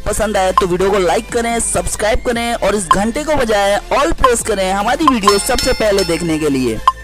पसंद आए तो वीडियो को लाइक करें, सब्सक्राइब करें और इस घंटे को बजाएं, ऑल प्रेस करें हमारी वीडियो सबसे पहले देखने के लिए।